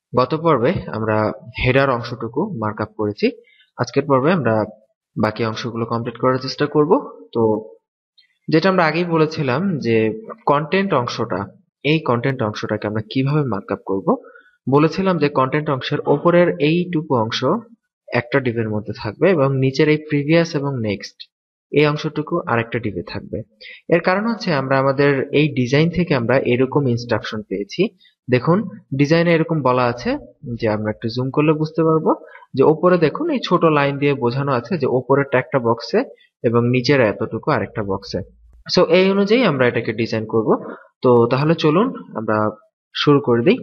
গত পর্বে আমরা হেডার অংশটুকু মার্কআপ করেছি। আজকের পর্বে আমরা বাকি অংশগুলো কমপ্লিট করার চেষ্টা করব। তো যেটা আমরা আগেই বলেছিলাম যে কন্টেন্ট অংশটা, এই কন্টেন্ট অংশটাকে আমরা কিভাবে মার্কআপ করব। বলেছিলাম যে কন্টেন্ট অংশের ওপরের এইটুকু অংশ একটা ডিভের মধ্যে থাকবে এবং নিচের এই প্রিভিয়াস এবং নেক্সট এই অংশটুকু আরেকটা ডিভে থাকবে। এর কারণ হচ্ছে আমরা আমাদের এই ডিজাইন থেকে আমরা এরকম ইনস্ট্রাকশন পেয়েছি। দেখুন ডিজাইনে এরকম বলা আছে, যে আমরা একটু জুম করলে বুঝতে পারবো যে ওপরে দেখুন এই ছোট লাইন দিয়ে বোঝানো আছে যে ওপরেরটা একটা বক্সে এবং নিচের এতটুকু আরেকটা বক্সে। সো এই অনুযায়ী আমরা এটাকে ডিজাইন করব। তো তাহলে চলুন আমরা শুরু করে দিই।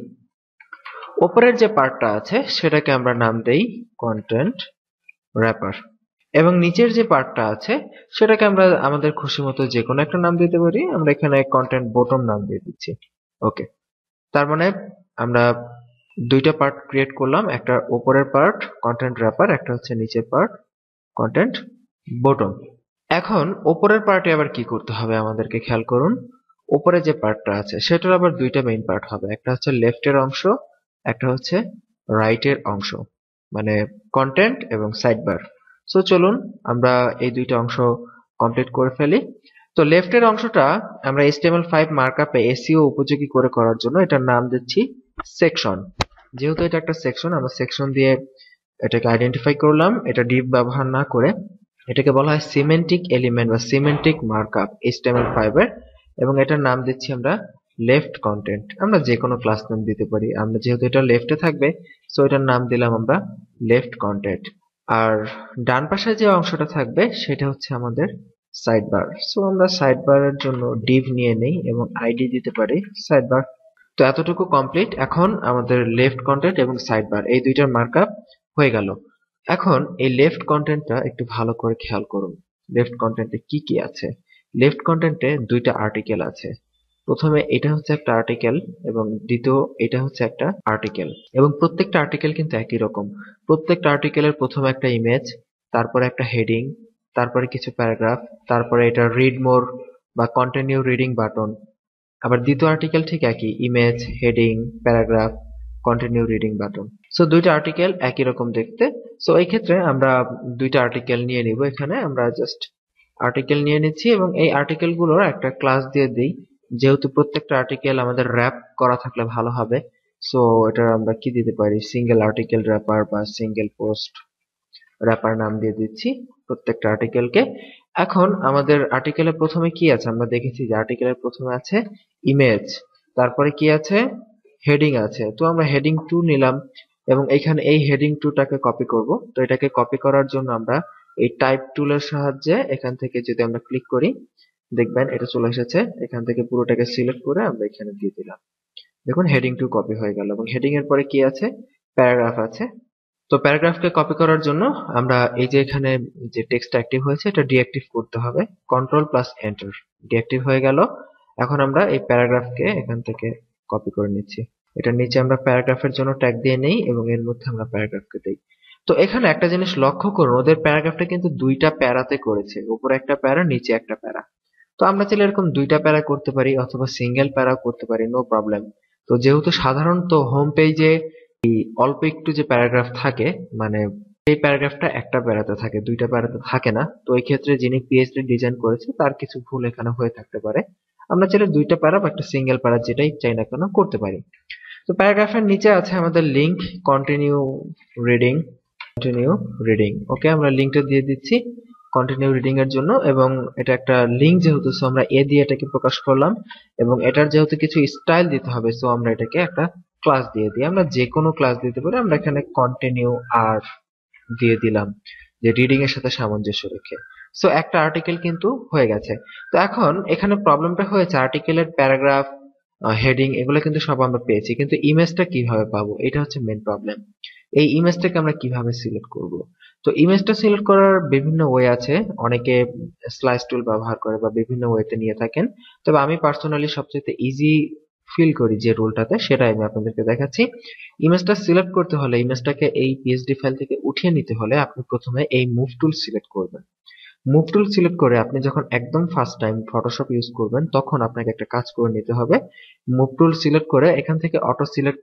ওপরের যে পার্টটা আছে সেটাকে আমরা নাম দেই কন্টেন্ট র্যাপার, এবং নিচের যে পার্টটা আছে সেটাকে আমরা আমাদের খুশি মতো যে কোনো একটা নাম দিতে পারি। আমরা এখানে কন্টেন্ট বটম নাম দিয়ে দিচ্ছি। ওকে, তার মানে আমরা দুইটা পার্ট ক্রিয়েট করলাম, একটা উপরের পার্ট কন্টেন্ট র্যাপার, একটা হচ্ছে নিচের পার্ট কন্টেন্ট বটম। এখন উপরের পার্টে আবার কি করতে হবে আমাদেরকে খেয়াল করুন। উপরে যে পার্টটা আছে সেটার আবার দুইটা মেইন পার্ট হবে, একটা হচ্ছে লেফটের অংশ, একটা হচ্ছে রাইটের অংশ, মানে কন্টেন্ট এবং সাইড বার। সো চলুন আমরা এই দুইটা অংশ কমপ্লিট করে ফেলি। তো লেফটের অংশটা আমরা HTML5 মার্কআপে এসইও উপযোগী করে করার জন্য এটার নাম দিচ্ছি সেকশন। যেহেতু এটা একটা সেকশন, আমরা সেকশন দিয়ে এটাকে আইডেন্টিফাই করলাম। এটা ডিভ ব্যবহার না করে এটাকে বলা হয় সিমেন্টিক এলিমেন্ট বা সিমেন্টিক মার্কআপ HTML5 এর, এবং এটার নাম দিচ্ছি আমরা লেফট কন্টেন্ট। আমরা যে কোনো ক্লাস নেম দিতে পারি, আমরা যেহেতু এটা লেফটে থাকবে সো এটার নাম দিলাম আমরা লেফট কন্টেন্ট। আর ডান পাশে যে অংশটা থাকবে সেটা হচ্ছে আমাদের সাইড বার। সো আমরা সাইড বারের জন্য ডিভ নিয়ে নেই এবং আইডি দিতে পারি সাইড বার। তো এতটুকু কমপ্লিট। এখন আমাদের লেফট কন্টেন্ট এবং সাইড বার এই দুইটার মার্কআপ হয়ে গেল। এখন এই লেফট কন্টেন্টটা একটু ভালো করে খেয়াল করুন। লেফট কন্টেন্টে কি কি আছে? লেফট কন্টেন্টে দুইটা আর্টিকেল আছে। প্রথমে এটা হচ্ছে একটা আর্টিকেল এবং দ্বিতীয় এটা হচ্ছে একটা আর্টিকেল, এবং প্রত্যেকটা আর্টিকেল কিন্তু একই রকম। প্রত্যেকটা আর্টিকেলের প্রথমে একটা ইমেজ, তারপরে একটা হেডিং, তারপরে কিছু প্যারাগ্রাফ, তারপরে এটা রিড মোর বা কন্টিনিউ রিডিং বাটন। আবার দ্বিতীয় আর্টিকেল ঠিক একই, image, heading, paragraph, continue reading button. So দুইটা আর্টিকেল একই রকম দেখতে। সো এই ক্ষেত্রে আমরা দুইটা আর্টিকেল নিয়ে নিব। এখানে আমরা জাস্ট আর্টিকেল নিয়ে নিচ্ছি এবং এই আর্টিকেল গুলোর একটা ক্লাস দিয়ে দিই, যেহেতু প্রত্যেকটা আর্টিকেল আমাদের র্যাপ করা থাকলে ভালো হবে। সো এটা আমরা কি দিতে পারি, সিঙ্গেল আর্টিকেল র্যাপার বা সিঙ্গেল পোস্ট র্যাপার নাম দিয়ে দিচ্ছি প্রত্যেকটা আর্টিকেলকে। এখন আমাদের আর্টিকেলের প্রথমে কি আছে, আমরা দেখেছি যে আর্টিকেলের প্রথমে আছে ইমেজ, তারপরে কি আছে, হেডিং আছে। তো আমরা হেডিং 2 নিলাম এবং এখানে এই হেডিং 2টাকে কপি করব। তো এটাকে কপি করার জন্য আমরা এই টাইপ টুলের সাহায্যে এখান থেকে যদি আমরা ক্লিক করি দেখবেন এটা চলে এসেছে। এখান থেকে পুরোটাকে সিলেক্ট করে আমরা এখানে দিয়ে দিলাম। দেখুন হেডিং 2 কপি হয়ে গেল এবং হেডিং এর পরে কি আছে, প্যারাগ্রাফ আছে। তো প্যারাগ্রাফকে কপি করার জন্য আমরা এই যে এখানে যে টেক্সট অ্যাক্টিভ হয়েছে এটা ডিঅ্যাক্টিভ করতে হবে, কন্ট্রোল প্লাস এন্টার, ডিঅ্যাক্টিভ হয়ে গেল। এখন আমরা এই প্যারাগ্রাফকে এখান থেকে কপি করে নিচ্ছি। এটার নিচে আমরা প্যারাগ্রাফের জন্য ট্যাগ দিয়ে নেই এবং এর মধ্যে আমরা প্যারাগ্রাফকে দেই। তো এখানে একটা জিনিস লক্ষ্য করুন, ওদের প্যারাগ্রাফটা কিন্তু দুইটা প্যারাতে করেছে, উপরে একটা প্যারা নিচে একটা প্যারা। তো আমরা চাইলে এরকম দুইটা প্যারা করতে পারি অথবা সিঙ্গেল প্যারা করতে পারি, নো প্রবলেম। তো যেহেতু সাধারণত হোম পেজে অল্প একটু যে প্যারাগ্রাফ থাকে, মানে এই প্যারাগ্রাফটা একটা প্যারাতে থাকে, দুইটা প্যারাতে থাকে না। তো এই ক্ষেত্রে যিনি পিএইচডি ডিজাইন করেছে তার কিছু ভুল এখানে হয়ে থাকতে পারে। আমরা চাইলে দুইটা প্যারা বা একটা সিঙ্গেল প্যারা যেটাই চাই না কেন করতে পারি। তো প্যারাগ্রাফের নিচে আছে আমাদের link, continue reading, continue reading. Okay, আমরা লিংকটা দিয়ে দিচ্ছি কন্টিনিউ রিডিং এর জন্য, এবং এটা একটা লিংক যেহেতু সো আমরা এ দিয়ে এটাকে প্রকাশ করলাম, এবং এটার যেহেতু কিছু স্টাইল দিতে হবে সো আমরা এটাকে একটা ক্লাস দিয়ে দিই। আমরা যে কোনো ক্লাস দিতে পারি, আমরা এখানে কন্টিনিউ আর দিয়ে দিলাম যে রিডিং এর সাথে সামঞ্জস্য রেখে। সো একটা আর্টিকেল কিন্তু হয়ে গেছে। তো এখন এখানে প্রবলেমটা হয়েছে আর্টিকেলের প্যারাগ্রাফ, হেডিং এগুলো কিন্তু সব আমরা পেয়েছি, কিন্তু ইমেজটা কিভাবে পাবো, এটা হচ্ছে মেন প্রবলেম। এই ইমেজটাকে আমরা কিভাবে সিলেক্ট করব? তো ইমেজটা সিলেক্ট করার বিভিন্ন ওয়ে আছে, অনেকে স্লাইস টুল ব্যবহার করে বা বিভিন্ন ওয়েতে নিয়ে থাকেন। তবে আমি পার্সোনালি সবচেয়ে ইজি ফিল করি যে রুলটাতে, সেটাই আমি আপনাদেরকে দেখাচ্ছি। ইমেজটা সিলেক্ট করতে হলে, ইমেজটাকে এই পিএসডি ফাইল থেকে উঠিয়ে নিতে হলে আপনি প্রথমে এই মুভ টুল সিলেক্ট করবেন। মুভ টুল সিলেক্ট করে আপনি যখন একদম ফার্স্ট টাইম ফটোশপ ইউজ করবেন তখন আপনাকে একটা কাজ করে নিতে হবে। মুভ টুল সিলেক্ট করে এখান থেকে অটো সিলেক্ট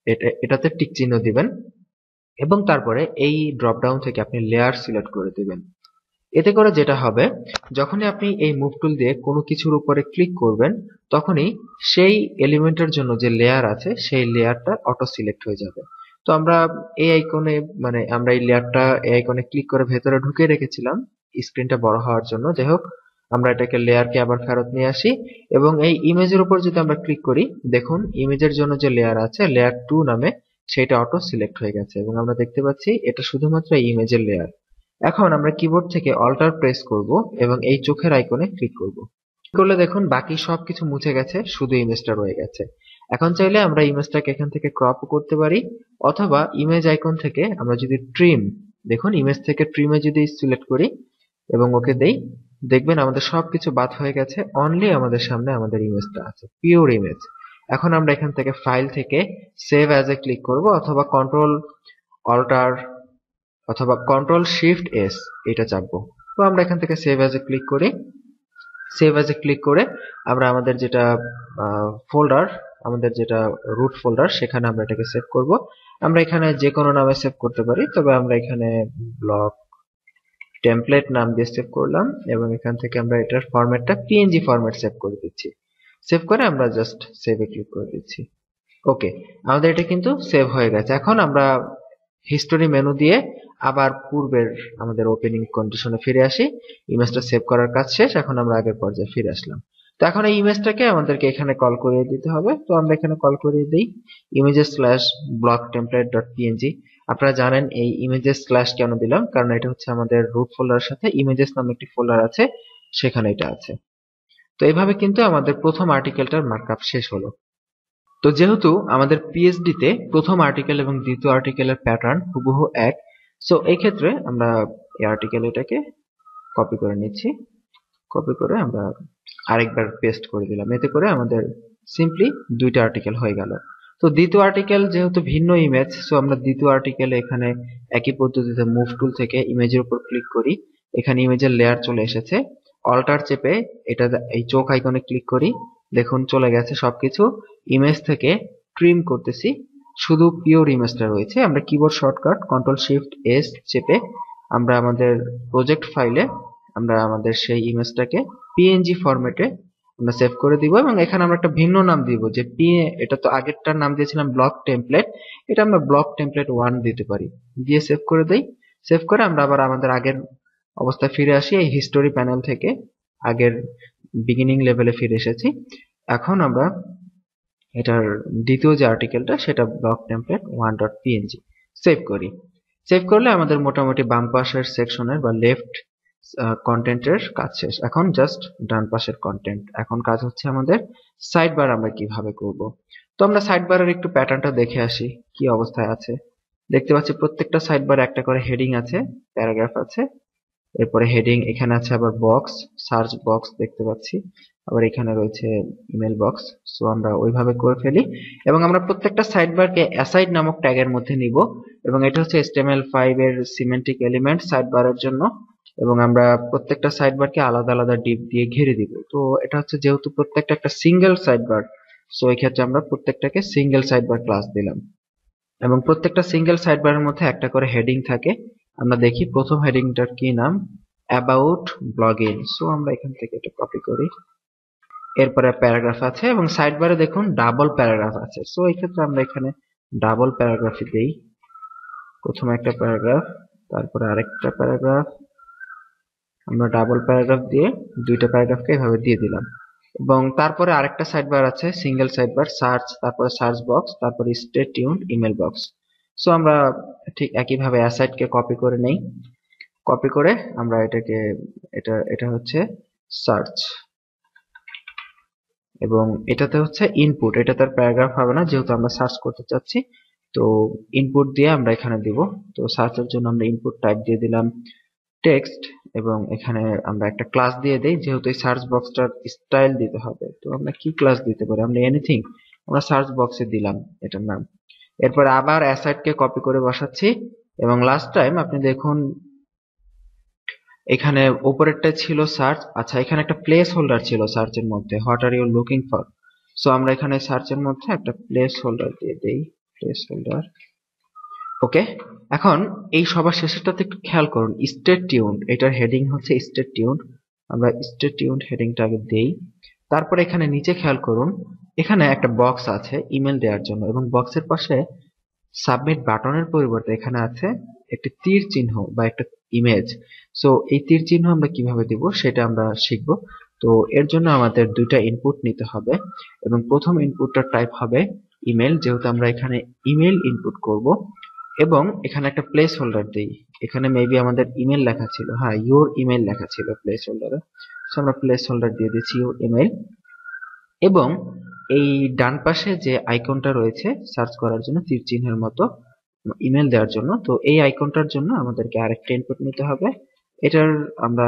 এটাতে টিক চিহ্ন দিবেন এবং তারপরে এই ড্রপ ডাউন থেকে আপনি লেয়ার সিলেক্ট করে দিবেন। এতে করে যেটা হবে, যখনই আপনি এই মুভ টুল দিয়ে কোনো কিছুর উপরে ক্লিক করবেন তখনই সেই এলিমেন্টের জন্য যে লেয়ার আছে সেই লেয়ারটা অটো সিলেক্ট হয়ে যাবে। তো আমরা এই আইকনে আমরা এই লেয়ারটা এই আইকনে ক্লিক করে ভেতরে ঢুকিয়ে রেখেছিলাম স্ক্রিনটা বড় হওয়ার জন্য। যাই হোক, আমরা এটাকে লেয়ারকে আবার ফেরত নিয়ে আসি এবং এই ইমেজের উপর যদি আমরা ক্লিক করি, দেখুন ইমেজের জন্য যে লেয়ার আছে লেয়ার 2 নামে, সেটা অটো সিলেক্ট হয়ে গেছে এবং আমরা দেখতে পাচ্ছি এটা শুধুমাত্র এই ইমেজের লেয়ার। এখন আমরা কিবোর্ড থেকে অল্টার প্রেস করব এবং এই চোখের আইকনে ক্লিক করব। করলে দেখুন বাকি সবকিছু মুছে গেছে, শুধু ইমেজটা রয়ে গেছে। এখন চাইলে আমরা ইমেজটাকে এখান থেকে ক্রপ করতে পারি, অথবা ইমেজ আইকন থেকে আমরা যদি ট্রিম, দেখুন ইমেজ থেকে ট্রিমে যদি সিলেক্ট করি এবং ওকে দেই, দেখবেন আমাদের সবকিছু বাদ হয়ে গেছে, অনলি আমাদের সামনে আমাদের ইমেজটা আছে, পিওর ইমেজ। এখন আমরা এখান থেকে ফাইল থেকে সেভ অ্যাজ এ ক্লিক করব, অথবা অল্টার অথবা কন্ট্রোল শিফট এস এটা চাপবো। তো আমরা এখান থেকে সেভ অ্যাজ এ ক্লিক করি। সেভ অ্যাজ এ ক্লিক করে আমরা আমাদের যেটা ফোল্ডার, আমাদের যেটা রুট ফোল্ডার, সেখানে আমরা এটাকে সেভ করব। আমরা এখানে যে কোনো নামে সেভ করতে পারি, তবে আমরা এখানে ব্লক টেমপ্লেট নাম দিয়ে সেভ করলাম এবং এখান থেকে আমরা এটার ফরম্যাটটা পিএনজি ফরম্যাট সেভ করে দিচ্ছি। সেভ করে আমরা জাস্ট সেভে ক্লিক করে দিচ্ছি। ওকে, আমাদের এটা কিন্তু সেভ হয়ে গেছে। এখন আমরা হিস্টোরি মেনু দিয়ে আবার পূর্বের আমাদের ওপেনিং কন্ডিশনে ফিরে আসি। ইমেজটা সেভ করার কাজ শেষ, এখন আমরা আগের পর্যায়ে ফিরে আসলাম। তো এখন এই ইমেজটাকে আমাদেরকে এখানে কল করিয়ে দিতে হবে। তো আমরা এখানে কল করিয়ে দিই images slash block template dot PNG. আপনারা জানেন এই ইমেজেস স্ল্যাশ কেন দিলাম, কারণ এটা হচ্ছে আমাদের রুট ফোল্ডারের সাথে ইমেজেস নামে একটি ফোল্ডার আছে, সেখানে এটা আছে। তো এইভাবে কিন্তু আমাদের প্রথম আর্টিকেলটার মার্কআপ শেষ হলো। তো যেহেতু আমাদের পিএইচডি তে প্রথম আর্টিকেল এবং দ্বিতীয় আর্টিকেলের প্যাটার্ন হুবহু এক, সো এই ক্ষেত্রে আমরা এই আর্টিকেল এটাকে কপি করে নিচ্ছি। কপি করে আমরা আরেকবার পেস্ট করে দিলাম। এতে করে আমাদের সিম্পলি দুইটা আর্টিকেল হয়ে গেল। তো দ্বিতীয় আর্টিকেল যেহেতু ভিন্ন ইমেজ, সো আমরা দ্বিতীয় আর্টিকেলে এখানে একই পদ্ধতিতে মুভ টুল থেকে ইমেজের উপর ক্লিক করি। এখানে ইমেজের লেয়ার চলে এসেছে। অল্টার চেপে এটা এই চোখ আইকনে ক্লিক করি, দেখুন চলে গেছে সবকিছু। ইমেজ থেকে ট্রিম করতেছি, শুধু পিওর ইমেজটা রয়েছে। আমরা keyboard shortcut control shift S চেপে আমরা আমাদের প্রজেক্ট ফাইলে আমরা আমাদের সেই ইমেজটাকে পিএনজি ফরম্যাটে আমরা সেভ করে দিব এবং এখানে আমরা একটা ভিন্ন নাম দিব, যে এটা তো আগেরটার নাম দিয়েছিলাম ব্লক টেমপ্লেট, এটা আমরা ব্লক টেমপ্লেট 1 দিতে পারি, দিয়ে সেভ করে দেই। সেভ করে আমরা আবার আমাদের আগের অবস্থায় ফিরে আসি। এই হিস্টোরি প্যানেল থেকে আগের বিগিনিং লেভেলে ফিরে এসেছি। এখন আমরা এটার দ্বিতীয় যে আর্টিকেলটা সেটা ব্লক টেমপ্লেট 1.png সেভ করি। সেভ করলে আমাদের মোটামুটি বাম পাশের সেকশনের বা লেফট কন্টেন্টের কাজ শেষ। এখন জাস্ট ডান পাশের কন্টেন্ট। এখন কাজ হচ্ছে আমাদের সাইড বার আমরা কিভাবে করব। তো আমরা সাইড বারের একটু প্যাটার্নটা দেখে আসি কি অবস্থায় আছে। দেখতে পাচ্ছি প্রত্যেকটা সাইড বারে একটা করে হেডিং আছে, প্যারাগ্রাফ আছে, এরপরে হেডিং, এখানে আছে আবার বক্স, সার্চ বক্স দেখতে পাচ্ছি, আবার এখানে রয়েছে ইমেল বক্স। সো আমরা ওইভাবে করে ফেলি এবং আমরা প্রত্যেকটা সাইড বারকে অ্যাসাইড নামক ট্যাগের মধ্যে নিব এবং এটা হচ্ছে HTML5 এর সিমেন্টিক এলিমেন্ট সাইড বারের জন্য এবং আমরা প্রত্যেকটা সাইড বারকে আলাদা আলাদা ডিপ দিয়ে ঘিরে দিব। তো এটা হচ্ছে যেহেতু প্রত্যেকটা একটা সিঙ্গেল সাইড বার, সো এই ক্ষেত্রে আমরা প্রত্যেকটাকে সিঙ্গেল সাইড বার ক্লাস দিলাম এবং প্রত্যেকটা সিঙ্গেল সাইড বারের মধ্যে একটা করে হেডিং থাকে। আমরা দেখি প্রথম হেডিংটার কি নাম, অ্যাবাউট ব্লগিং। সো আমরা এখান থেকে এটা কপি করি। এরপরে প্যারাগ্রাফ আছে এবং সাইড বারে দেখুন ডাবল প্যারাগ্রাফ আছে। সো এই ক্ষেত্রে আমরা এখানে ডাবল প্যারাগ্রাফই দেই। প্রথমে একটা প্যারাগ্রাফ, তারপরে আরেকটা প্যারাগ্রাফ, আমরা ডাবল প্যারাগ্রাফ দিয়ে দুইটা প্যারাগ্রাফকে এভাবে দিয়ে দিলাম এবং তারপরে আরেকটা সাইড বার আছে সিঙ্গেল সাইড বার, সার্চ, তারপরে সার্চ বক্স, তারপরে stay tuned email box. So আমরা ঠিক একইভাবে অ্যাসাইডকে কপি করে নেই। কপি করে আমরা এটাকে এটা হচ্ছে সার্চ এবং এটাতে হচ্ছে ইনপুট। এটা তার প্যারাগ্রাফ হবে না যেহেতু আমরা সার্চ করতে চাচ্ছি, তো ইনপুট দিয়ে আমরা এখানে দিব। তো সার্চের জন্য আমরা ইনপুট টাইপ দিয়ে দিলাম টেক্সট এবং এখানে আমরা একটা ক্লাস দিয়ে দেই, যেহেতু এই সার্চ বক্সটার স্টাইল দিতে হবে। তো আমরা কি ক্লাস দিতে পারি, আমরা এনিথিং, আমরা সার্চ বক্সে দিলাম এটার নাম। এরপর আবার অ্যাসাইডকে কপি করে বসাচ্ছি এবং লাস্ট টাইম আপনি দেখুন এখানে উপরেরটা ছিল সার্চ। আচ্ছা, এখানে একটা প্লেস হোল্ডার ছিল সার্চের মধ্যে, what are you looking for. So আমরা এখানে সার্চের মধ্যে একটা প্লেস হোল্ডার দিয়ে দেই প্লেস হোল্ডার। ওকে, এখন এই সবার শেষেরটাতে একটু খেয়াল করুন, স্টে টিউনড, এটার হেডিং হচ্ছে স্টে টিউনড। আমরা স্টে টিউনড হেডিংটা আগে দেই। তারপরে এখানে নিচে খেয়াল করুন, এখানে একটা বক্স আছে ইমেল দেওয়ার জন্য, এবং বক্সের পাশে সাবমিট বাটনের পরিবর্তে এখানে আছে একটি তীর চিহ্ন বা একটা ইমেজ। সো এই তীর চিহ্ন আমরা কিভাবে দিব সেটা আমরা শিখব। তো এর জন্য আমাদের দুইটা ইনপুট নিতে হবে, এবং প্রথম ইনপুটটার টাইপ হবে ইমেল, যেহেতু আমরা এখানে ইমেল ইনপুট করব, এবং এখানে একটা প্লেস হোল্ডার দেই। এখানে মেবি আমাদের ইমেল লেখা ছিল, হ্যাঁ ইউর ইমেল লেখা ছিল প্লেস হোল্ডারে। সো আমরা প্লেস হোল্ডার দিয়ে দিচ্ছি ইউর ইমেল, এবং এই ডান পাশে যে আইকনটা রয়েছে সার্চ করার জন্য তীর চিহ্নের মতো ইমেল দেওয়ার জন্য, তো এই আইকনটার জন্য আমাদেরকে আরেকটা ইনপুট নিতে হবে। এটার আমরা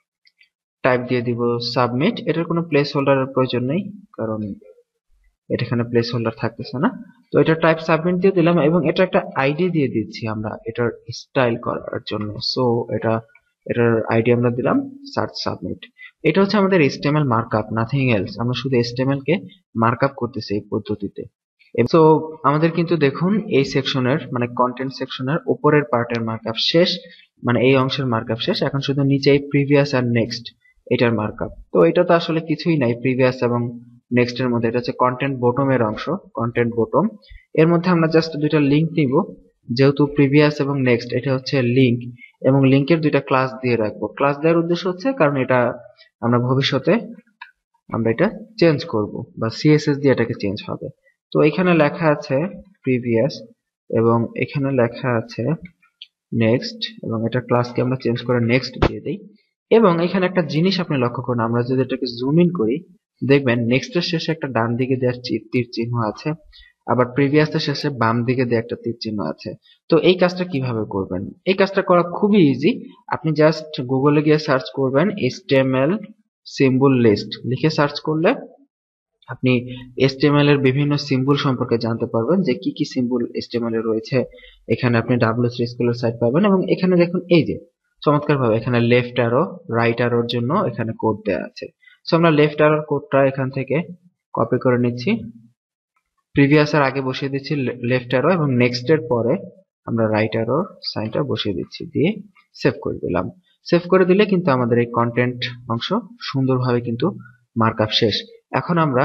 টাইপ দিয়ে দিব সাবমিট। এটার কোনো প্লেস হোল্ডারের প্রয়োজন নেই, কারণ এটা এখানে প্লেস হোল্ডার থাকতেছে না। তো এটা টাইপ সাবমিট দিয়ে দিলাম, এবং এটা একটা আইডি দিয়ে দিচ্ছি আমরা এটার স্টাইল করার জন্য। সো এটার আইডি আমরা দিলাম সার্চ সাবমিট। এটা হচ্ছে আমাদের HTML মার্কআপ, নাথিং এলস। আমরা শুধু HTML কে মার্কআপ করতেছি এই পদ্ধতিতে। সো আমাদের কিন্তু দেখুন এই সেকশনের মানে কন্টেন্ট সেকশনের উপরের পার্টের মার্কআপ শেষ, মানে এই অংশের মার্কআপ শেষ। এখন শুধু নিচে এই প্রিভিয়াস আর নেক্সট এটার মার্কআপ। তো এটা তো আসলে কিছুই নাই প্রিভিয়াস এবং নেক্সট এর মধ্যে, এটা হচ্ছে কন্টেন্ট বটমের অংশ, কন্টেন্ট বটম। এর মধ্যে আমরা জাস্ট দুইটা লিংক নিব, যেহেতু প্রিভিয়াস এবং নেক্সট এটা হচ্ছে লিংক, এবং লিংকের দুইটা ক্লাস দিয়ে রাখবো। ক্লাস দেওয়ার উদ্দেশ্য হচ্ছে কারণ এটা আমরা ভবিষ্যতে আমরা এটা চেঞ্জ করব, বা সিএসএস দিয়ে এটাকে চেঞ্জ হবে। তো এখানে লেখা আছে প্রিভিয়াস, এবং এখানে লেখা আছে নেক্সট, এবং এটা ক্লাসকে আমরা চেঞ্জ করে নেক্সট দিয়ে দেই। এবং এখানে একটা জিনিস আপনি লক্ষ্য করুন, আমরা যদি এটাকে জুম ইন করি দেখবেন নেক্সটের শেষে একটা ডান দিকে দেওয়ার তীর চিহ্ন আছে, আবার প্রিভিয়াসের শেষে বাম দিকে দেওয়া একটা তীর চিহ্ন আছে। তো এই কাজটা কিভাবে করবেন? এই কাজটা করা খুবই ইজি। আপনি জাস্ট গুগলে গিয়ে সার্চ করবেন HTML সিম্বল লিস্ট, লিখে সার্চ করলে আপনি HTML এর বিভিন্ন সিম্বল সম্পর্কে জানতে পারবেন, যে কি কি সিম্বল HTML এ রয়েছে। এখানে আপনি W3 স্কুলের সাইট পাবেন, এবং এখানে দেখুন এই যে চমৎকার ভাবে এখানে লেফট অ্যারো রাইট অ্যারোর জন্য এখানে কোড দেওয়া আছে। সো আমরা লেফট অ্যারোর কোডটা এখান থেকে কপি করে নিচ্ছি, প্রিভিয়াস এর আগে বসিয়ে দিচ্ছি লেফট অ্যারো, এবং নেক্সট এর পরে আমরা রাইট অ্যারোর সাইনটা বসিয়ে দিচ্ছি, দিয়ে সেভ করে দিলাম। সেভ করে দিলে কিন্তু আমাদের এই কন্টেন্ট অংশ সুন্দরভাবে কিন্তু মার্কআপ শেষ। এখন আমরা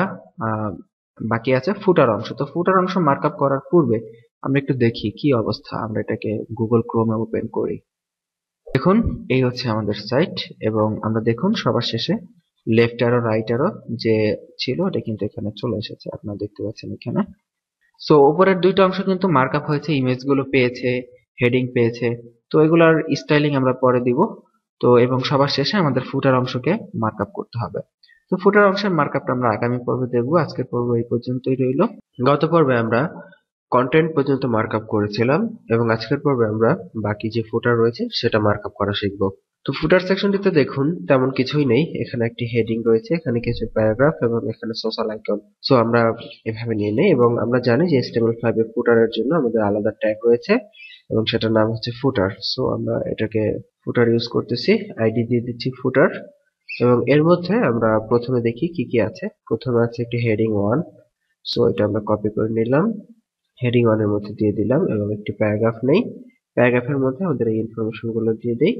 বাকি আছে ফুটার অংশ। তো ফুটার অংশ মার্কআপ করার পূর্বে আমরা একটু দেখি কি অবস্থা। আমরা এটাকে গুগল ক্রোমে ওপেন করি। দেখুন এই হচ্ছে আমাদের সাইট, এবং আমরা দেখুন সবার শেষে লেফট অ্যারো রাইট অ্যারো যে ছিল এটা কিন্তু এখানে চলে এসেছে, আপনারা দেখতে পাচ্ছেন এখানে। সো উপরের দুইটা অংশ কিন্তু মার্কআপ হয়েছে, ইমেজ গুলো পেয়েছে, হেডিং পেয়েছে। তো এগুলার স্টাইলিং আমরা পরে দিব। তো এবং সবার শেষে আমাদের ফুটার অংশকে মার্কআপ করতে হবে। তো ফুটার অংশের মার্কআপটা আমরা আগামী পর্বে দেখব। আজকের পর্ব এই পর্যন্তই রইল। গত পর্বে আমরা কন্টেন্ট পর্যন্ত মার্কআপ করেছিলাম, এবং আজকের পর্বে আমরা বাকি যে ফুটার রয়েছে সেটা মার্কআপ করা শিখব। তো ফুটার সেকশনটিতে দেখুন তেমন কিছুই নেই, এখানে একটি হেডিং রয়েছে, এখানে কিছু প্যারাগ্রাফ, এবং এখানে সোশ্যাল আইকন। সো আমরা এভাবে নিয়ে নেই, এবং আমরা জানি যে HTML5 এর ফুটারের জন্য আমাদের আলাদা ট্যাগ রয়েছে, এবং সেটার নাম হচ্ছে ফুটার। সো আমরা এটাকে ফুটার ইউজ করতেছি, আইডি দিয়ে দিচ্ছি ফুটার, এবং এর মধ্যে আমরা প্রথমে দেখি কি কি আছে। প্রথমে আছে একটি হেডিং 1, সো এটা আমরা কপি করে নিলাম, হেডিং 1 এর মধ্যে দিয়ে দিলাম, এবং একটি প্যারাগ্রাফ নেই, প্যারাগ্রাফের মধ্যে আমাদের এই ইনফরমেশন গুলো দিয়ে দেই,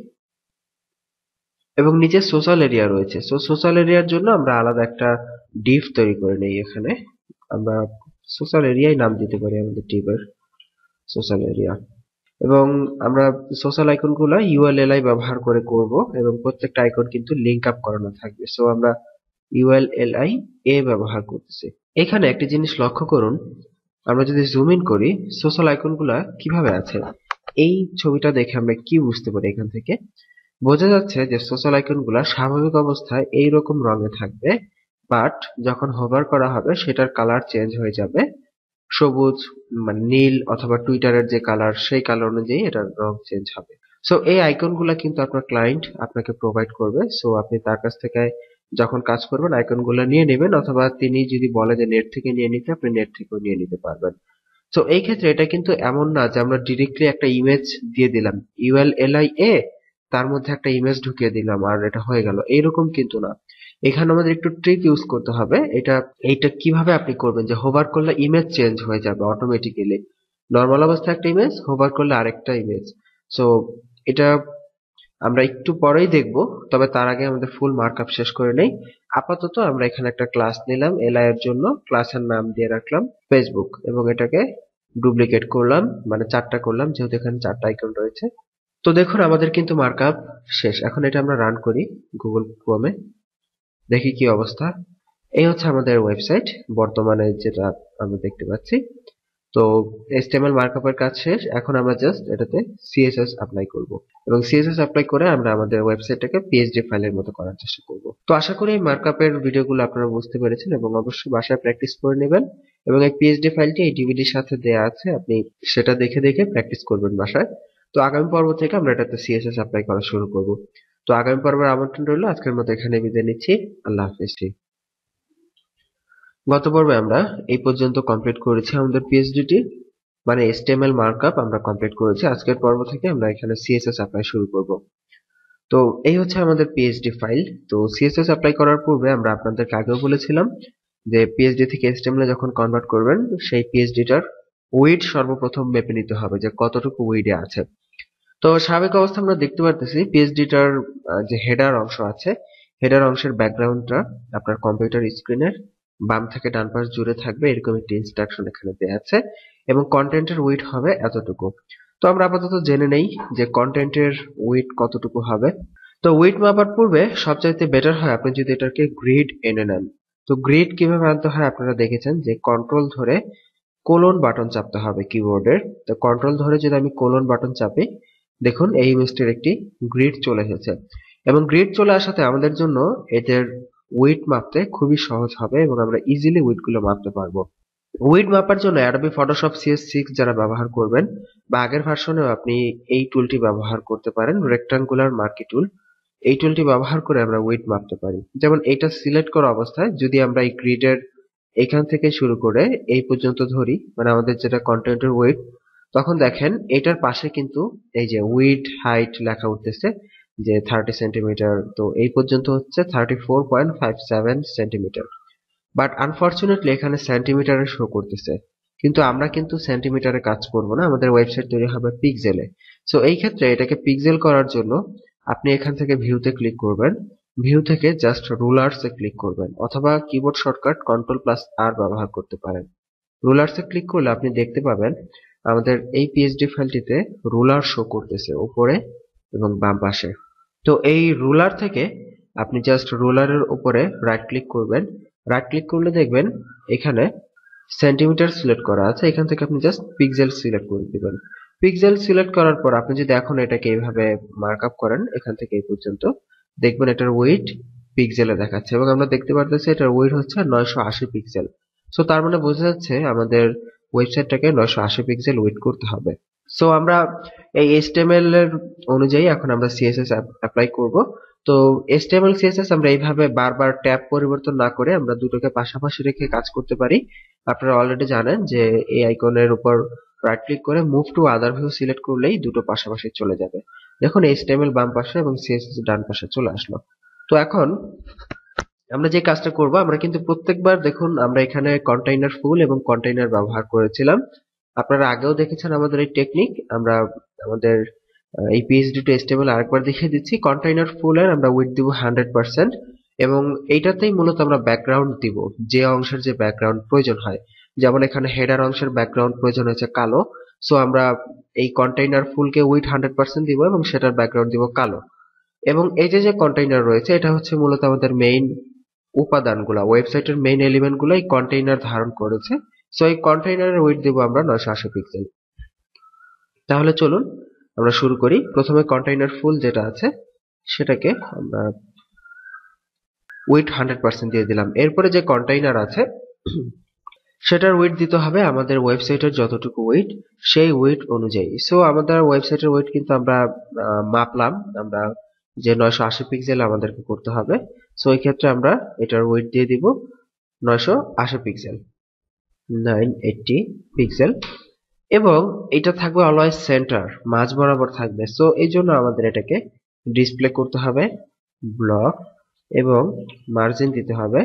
এবং নিচে সোশ্যাল এরিয়া রয়েছে। সো সোশ্যাল এরিয়ার জন্য আমরা আলাদা একটা ডিভ তৈরি করে নেই। এখানে আমরা সোশ্যাল এরিয়াই নাম দিতে পারি আমাদের ডিভের, সোশ্যাল এরিয়া। এবং আমরা সোশ্যাল আইকন গুলা ULLI ব্যবহার করে করব, এবং প্রত্যেকটা আইকন কিন্তু লিংক আপ করানো থাকবে। সো আমরা ULLI ব্যবহার করতেছি। এখানে একটি জিনিস লক্ষ্য করুন, আমরা যদি জুম ইন করি সোশ্যাল আইকন গুলা কিভাবে আছে, এই ছবিটা দেখে আমরা কি বুঝতে পারি? এখান থেকে বোঝা যাচ্ছে যে সোশ্যাল আইকন গুলা স্বাভাবিক অবস্থায় এইরকম রঙে থাকবে, বাট যখন হোভার করা হবে সেটার কালার চেঞ্জ হয়ে যাবে, সবুজ মানে নীল, অথবা টুইটারের যে কালার সেই কালার অনুযায়ী এটার রং চেঞ্জ হবে। সো এই আইকন গুলা কিন্তু আপনার ক্লায়েন্ট আপনাকে প্রোভাইড করবে। সো আপনি তার কাছ থেকে যখন কাজ করবেন আইকন গুলা নিয়ে নেবেন, অথবা তিনি যদি বলে যে নেট থেকে নিয়ে নিতে, আপনি নেট থেকেও নিয়ে নিতে পারবেন। সো এই ক্ষেত্রে এটা কিন্তু এমন না যে আমরা ডিরেক্টলি একটা ইমেজ দিয়ে দিলাম ULLI তার মধ্যে একটা ইমেজ ঢুকিয়ে দিলাম আর এটা হয়ে গেল, এইরকম কিন্তু না। এখানে আমাদের একটু ট্রিক ইউজ করতে হবে। এইটা কিভাবে আপনি করবেন, যে হোভার করলে ইমেজ চেঞ্জ হয়ে যাবে অটোমেটিক্যালি। নর্মাল অবস্থায় একটা ইমেজ, হোভার করলে আরেকটা ইমেজ। সো এটা আমরা একটু পরেই দেখব, তবে তার আগে আমাদের ফুল মার্কআপ শেষ করে নেই। আপাতত আমরা এখানে একটা ক্লাস নিলাম এলআই এর জন্য, ক্লাসের নাম দিয়ে রাখলাম ফেসবুক, এবং এটাকে ডুপ্লিকেট করলাম, মানে 4টা করলাম যেহেতু এখানে 4টা আইকন রয়েছে। তো দেখুন আমাদের কিন্তু মার্কআপ শেষ। এখন এটা আমরা রান করি গুগল ক্রোমে, দেখি কি অবস্থা। এই হচ্ছে আমাদের ওয়েবসাইট বর্তমানে যেটা আমরা দেখতে পাচ্ছি। তো HTML মার্কআপের কাজ শেষ। এখন আমরা জাস্ট এটাতে CSS অ্যাপ্লাই করব, এবং CSS অ্যাপ্লাই করে আমরা আমাদের ওয়েবসাইটটাকে PHP ফাইলের মতো করার চেষ্টা করব। তো আশা করি এই মার্কআপের ভিডিওগুলো আপনারা বুঝতে পেরেছেন, এবং অবশ্যই বাসায় প্র্যাকটিস করে নেবেন। এবং এই PHP ফাইলটি এই ডিভিডির সাথে দেয়া আছে, আপনি সেটা দেখে দেখে প্র্যাকটিস করবেন বাসায়। তো আগামী পর্ব থেকে আমরা এটাতে CSS অ্যাপ্লাই করা শুরু করব। তো আগামী পর্বের আমন্ত্রণ রইল। আজকের মতো এখানে বিদায় নিচ্ছি। আল্লাহ হাফেজ। গত পর্বে আমরা এই পর্যন্ত কমপ্লিট করেছি আমাদের পিএইচডি, মানে HTML মার্কআপ আমরা কমপ্লিট করেছি। আজকের পর্ব থেকে আমরা এখানে CSS অ্যাপ্লাই শুরু করব। তো এই হচ্ছে আমাদের পিএইচডি ফাইল। তো CSS অ্যাপ্লাই করার পূর্বে আমরা আপনাদেরকে আগেও বলেছিলাম যে পিএইচডি থেকে HTML এ যখন কনভার্ট করবেন, সেই পিএইচডিটার উইডথ সর্বপ্রথম মেপে নিতে হবে যে কতটুকু উইডে আছে। তো স্বাভাবিক অবস্থা আমরা দেখতে পারতেছি পিএইচডিটার যে হেডার অংশ আছে, হেডার অংশের ব্যাকগ্রাউন্ডটা আপনার কম্পিউটার স্ক্রিনের বাম থেকে ডান পাশ জুড়ে থাকবে, এরকম একটি ইনস্ট্রাকশন এখানে দেওয়া আছে, এবং কন্টেন্টের উইডথ হবে এতটুকু। তো আমরা আপাতত জেনে নেই যে কন্টেন্টের উইডথ কতটুকু হবে। তো উইডথ মাপার পূর্বে সবচাইতে বেটার হয় আপনি যদি এটাকে গ্রিড এনে নেন। তো গ্রিড কিভাবে আনতে হয় আপনারা দেখেছেন যে কন্ট্রোল ধরে কোলন বাটন চাপতে হবে কিবোর্ডের। তো কন্ট্রোল ধরে যদি আমি কোলন বাটন চাপি, দেখুন এই ইমেজটির একটি গ্রিড চলে এসেছে, এবং গ্রিড চলে আসাতে আমাদের জন্য এদের উইডথ মাপতে খুবই সহজ হবে, এবং আমরা ইজিলি উইডথ গুলো মাপতে পারবো। উইডথ মাপার জন্য অ্যাডোবি ফটোশপ CS6 যারা ব্যবহার করবেন, বা আগের ভার্সনেও আপনি এই টুলটি ব্যবহার করতে পারেন, রেক্টাঙ্গুলার মার্কি টুল। এই টুলটি ব্যবহার করে আমরা উইডথ মাপতে পারি। যেমন এইটা সিলেক্ট করা অবস্থায় যদি আমরা এই গ্রিডের এখান থেকে শুরু করে এই পর্যন্ত ধরি, মানে আমাদের যেটা কন্টেন্টের উইডথ, তখন দেখেন এটার পাশে কিন্তু এই যে উইডথ হাইট লেখা উঠতেছে যে 30 সেন্টিমিটার। তো এই পর্যন্ত হচ্ছে 34.57 সেন্টিমিটার। বাট আনফরচুনেটলি এখানে সেন্টিমিটারে শো করতেছে, কিন্তু আমরা কিন্তু সেন্টিমিটারে কাজ করব না, আমাদের ওয়েবসাইট তৈরি হবে পিক্সেলে। সো এই ক্ষেত্রে এটাকে পিক্সেল করার জন্য আপনি এখান থেকে ভিউতে ক্লিক করবেন, ভিউ থেকে জাস্ট রুলার্সে ক্লিক করবেন, অথবা কিবোর্ড শর্টকাট Ctrl+R ব্যবহার করতে পারেন। রুলার্সে ক্লিক করলে আপনি দেখতে পাবেন আমাদের এই পিএইচডি ফাইলটিতে রুলার শো করতেছে উপরে এবং বাম পাশে। তো এই রুলার থেকে আপনি জাস্ট রুলারের উপরে রাইট ক্লিক করবেন। রাইট ক্লিক করলে দেখবেন এখানে সেন্টিমিটার সিলেক্ট করা আছে, এখান থেকে আপনি জাস্ট পিক্সেল সিলেক্ট করে দিবেন। পিক্সেল সিলেক্ট করার পর আপনি যদি এখন এটাকে এইভাবে মার্কআপ করেন এখান থেকে এই পর্যন্ত, দেখবেন এটার উইডথ পিক্সেলে দেখাচ্ছে, এবং আমরা দেখতে পারতেছি এটার উইডথ হচ্ছে 980 পিক্সেল। সো তার মানে বোঝা যাচ্ছে আমাদের ওয়েবসাইটটাকে 980 পিক্সেল উইডথ করতে হবে। সো আমরা এই HTML এর অনুযায়ী এখন আমরা CSS অ্যাপ্লাই করব। তো HTML CSS আমরা এইভাবে বারবার ট্যাব পরিবর্তন না করে আমরা দুটোকে পাশাপাশি রেখে কাজ করতে পারি। আপনারা অলরেডি জানেন যে এই আইকনের উপর রাইট ক্লিক করে move to other view select করলেই দুটো পাশাপাশি চলে যাবে। দেখুন HTML বাম পাশে এবং CSS ডান পাশে চলে আসলো। তো এখন আমরা যে কাজটা করব, আমরা কিন্তু প্রত্যেকবার দেখুন আমরা এখানে কন্টেইনার ফুল এবং কন্টেইনার ব্যবহার করেছিলাম। আপনারা আগেও দেখেছেন আমাদের এই টেকনিক। আমরা আমাদের এই PHP টু HTML আরেকবার দেখিয়ে দিচ্ছি। কন্টেইনার ফুল এর আমরা উইডথ দিব 100%, এবং এইটাতেই মূলত আমরা ব্যাকগ্রাউন্ড দিব, যে অংশের যে ব্যাকগ্রাউন্ড প্রয়োজন হয়। যেমন এখানে হেডার অংশের ব্যাকগ্রাউন্ড প্রয়োজন হয়েছে কালো, সো আমরা এই কন্টেইনার ফুলকে উইডথ 100% দিব এবং সেটার ব্যাকগ্রাউন্ড দিব কালো। এবং এই যে যে কন্টেইনার রয়েছে এটা হচ্ছে মূলত আমাদের মেইন উপাদানগুলা, ওয়েবসাইটের মেইন এলিমেন্ট গুলো এই কন্টেইনার ধারণ করেছে। সো এই কন্টেইনারের উইডথ দেব আমরা 980 পিক্সেল। তাহলে চলুন আমরা শুরু করি। প্রথমে কন্টেইনার ফুল যেটা আছে সেটাকে আমরা উইডথ 100% দিয়ে দিলাম। এরপরে যে কন্টেইনার আছে সেটার উইডথ দিতে হবে আমাদের ওয়েবসাইটের যতটুকু উইডথ সেই উইডথ অনুযায়ী। সো আমাদের ওয়েবসাইটের উইডথ কিন্তু আমরা মাপলাম, আমরা যে 980 পিক্সেল আমাদেরকে করতে হবে। সো এই ক্ষেত্রে আমরা এটার উইডথ দিয়ে দিব 980 পিক্সেল, 980 পিক্সেল, এবং এটা থাকবে অলওয়েজ সেন্টার, মাঝ বরাবর থাকবে। সো এই জন্য আমাদের এটাকে ডিসপ্লে করতে হবে ব্লক এবং মার্জিন দিতে হবে